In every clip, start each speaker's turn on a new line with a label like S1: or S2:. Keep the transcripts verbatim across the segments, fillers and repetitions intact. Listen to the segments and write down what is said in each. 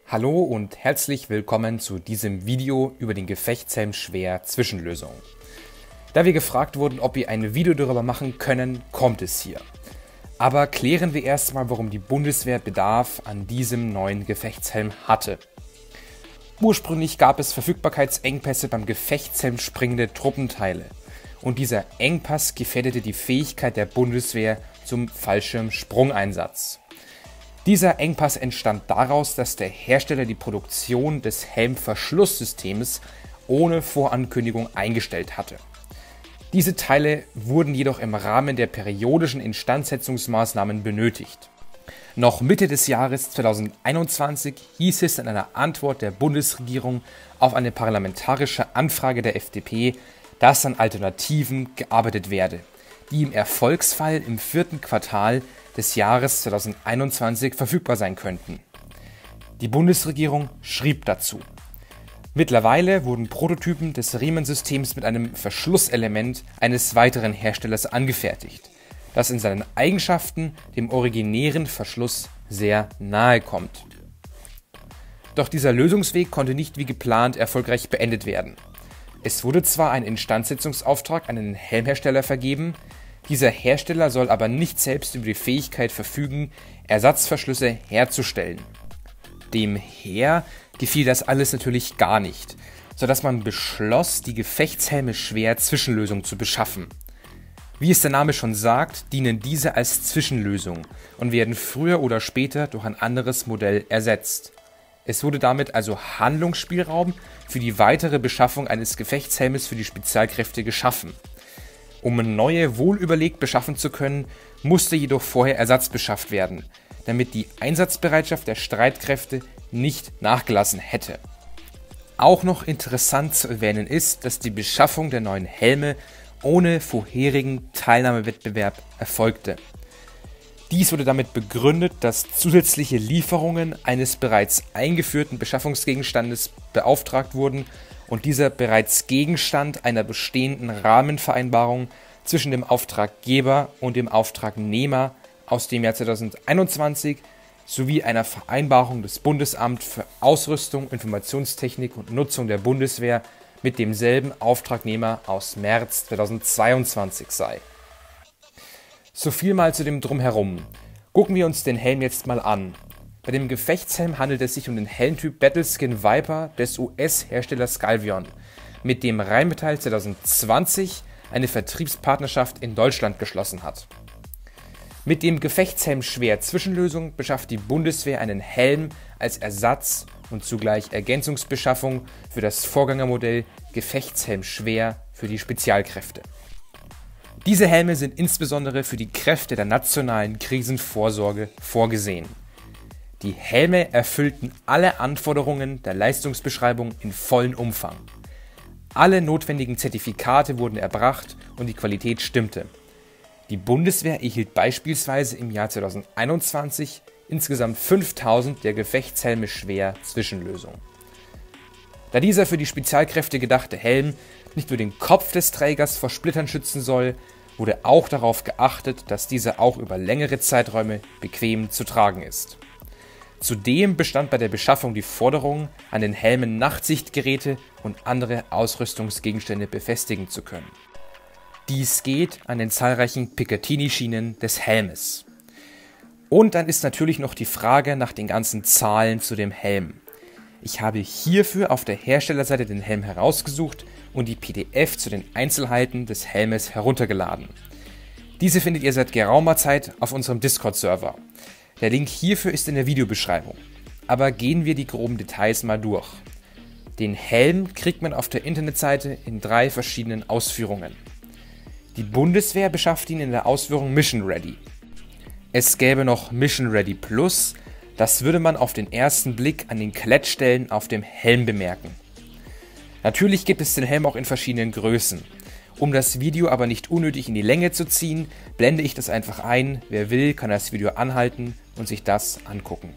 S1: Hallo und herzlich willkommen zu diesem Video über den Gefechtshelm Schwer Zwischenlösung. Da wir gefragt wurden, ob wir ein Video darüber machen können, kommt es hier. Aber klären wir erstmal, warum die Bundeswehr Bedarf an diesem neuen Gefechtshelm hatte. Ursprünglich gab es Verfügbarkeitsengpässe beim Gefechtshelm springende Truppenteile. Und dieser Engpass gefährdete die Fähigkeit der Bundeswehr zum Fallschirmsprungeinsatz. Dieser Engpass entstand daraus, dass der Hersteller die Produktion des Helmverschlusssystems ohne Vorankündigung eingestellt hatte. Diese Teile wurden jedoch im Rahmen der periodischen Instandsetzungsmaßnahmen benötigt. Noch Mitte des Jahres zweitausendeinundzwanzig hieß es in einer Antwort der Bundesregierung auf eine parlamentarische Anfrage der F D P, dass an Alternativen gearbeitet werde, die im Erfolgsfall im vierten Quartal des Jahres zweitausendeinundzwanzig verfügbar sein könnten. Die Bundesregierung schrieb dazu: Mittlerweile wurden Prototypen des Riemensystems mit einem Verschlusselement eines weiteren Herstellers angefertigt, das in seinen Eigenschaften dem originären Verschluss sehr nahe kommt. Doch dieser Lösungsweg konnte nicht wie geplant erfolgreich beendet werden. Es wurde zwar ein Instandsetzungsauftrag an den Helmhersteller vergeben, dieser Hersteller soll aber nicht selbst über die Fähigkeit verfügen, Ersatzverschlüsse herzustellen. Dem Heer gefiel das alles natürlich gar nicht, sodass man beschloss, die Gefechtshelme Schwer Zwischenlösung zu beschaffen. Wie es der Name schon sagt, dienen diese als Zwischenlösung und werden früher oder später durch ein anderes Modell ersetzt. Es wurde damit also Handlungsspielraum für die weitere Beschaffung eines Gefechtshelmes für die Spezialkräfte geschaffen. Um neue wohlüberlegt beschaffen zu können, musste jedoch vorher Ersatz beschafft werden, damit die Einsatzbereitschaft der Streitkräfte nicht nachgelassen hätte. Auch noch interessant zu erwähnen ist, dass die Beschaffung der neuen Helme ohne vorherigen Teilnahmewettbewerb erfolgte. Dies wurde damit begründet, dass zusätzliche Lieferungen eines bereits eingeführten Beschaffungsgegenstandes beauftragt wurden und dieser bereits Gegenstand einer bestehenden Rahmenvereinbarung zwischen dem Auftraggeber und dem Auftragnehmer aus dem Jahr zweitausendeinundzwanzig sowie einer Vereinbarung des Bundesamts für Ausrüstung, Informationstechnik und Nutzung der Bundeswehr mit demselben Auftragnehmer aus März zweitausendzweiundzwanzig sei. So viel mal zu dem Drumherum. Gucken wir uns den Helm jetzt mal an. Bei dem Gefechtshelm handelt es sich um den Helmtyp Battleskin Viper des U S-Herstellers Scalvion, mit dem Rheinmetall zweitausendzwanzig eine Vertriebspartnerschaft in Deutschland geschlossen hat. Mit dem Gefechtshelm Schwer Zwischenlösung beschafft die Bundeswehr einen Helm als Ersatz und zugleich Ergänzungsbeschaffung für das Vorgängermodell Gefechtshelm Schwer für die Spezialkräfte. Diese Helme sind insbesondere für die Kräfte der nationalen Krisenvorsorge vorgesehen. Die Helme erfüllten alle Anforderungen der Leistungsbeschreibung in vollem Umfang. Alle notwendigen Zertifikate wurden erbracht und die Qualität stimmte. Die Bundeswehr erhielt beispielsweise im Jahr zweitausendeinundzwanzig insgesamt fünftausend der Gefechtshelme Schwer Zwischenlösung. Da dieser für die Spezialkräfte gedachte Helm nicht nur den Kopf des Trägers vor Splittern schützen soll, wurde auch darauf geachtet, dass dieser auch über längere Zeiträume bequem zu tragen ist. Zudem bestand bei der Beschaffung die Forderung, an den Helmen Nachtsichtgeräte und andere Ausrüstungsgegenstände befestigen zu können. Dies geht an den zahlreichen Picatinny-Schienen des Helmes. Und dann ist natürlich noch die Frage nach den ganzen Zahlen zu dem Helm. Ich habe hierfür auf der Herstellerseite den Helm herausgesucht und die P D F zu den Einzelheiten des Helmes heruntergeladen. Diese findet ihr seit geraumer Zeit auf unserem Discord-Server. Der Link hierfür ist in der Videobeschreibung. Aber gehen wir die groben Details mal durch. Den Helm kriegt man auf der Internetseite in drei verschiedenen Ausführungen. Die Bundeswehr beschafft ihn in der Ausführung Mission Ready. Es gäbe noch Mission Ready Plus, das würde man auf den ersten Blick an den Klettstellen auf dem Helm bemerken. Natürlich gibt es den Helm auch in verschiedenen Größen. Um das Video aber nicht unnötig in die Länge zu ziehen, blende ich das einfach ein. Wer will, kann das Video anhalten und sich das angucken.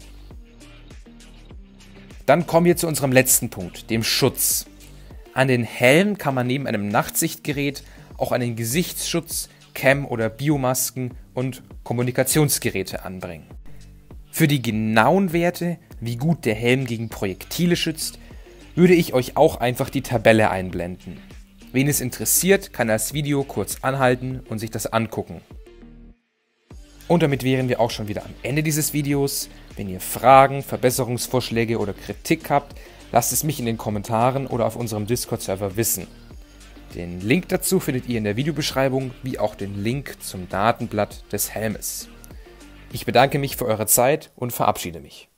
S1: Dann kommen wir zu unserem letzten Punkt, dem Schutz. An den Helm kann man neben einem Nachtsichtgerät auch einen Gesichtsschutz, Cam- oder Biomasken und Kommunikationsgeräte anbringen. Für die genauen Werte wie gut der Helm gegen Projektile schützt, würde ich euch auch einfach die Tabelle einblenden. Wen es interessiert, kann das Video kurz anhalten und sich das angucken. Und damit wären wir auch schon wieder am Ende dieses Videos. Wenn ihr Fragen, Verbesserungsvorschläge oder Kritik habt, lasst es mich in den Kommentaren oder auf unserem Discord-Server wissen. Den Link dazu findet ihr in der Videobeschreibung, wie auch den Link zum Datenblatt des Helmes. Ich bedanke mich für eure Zeit und verabschiede mich.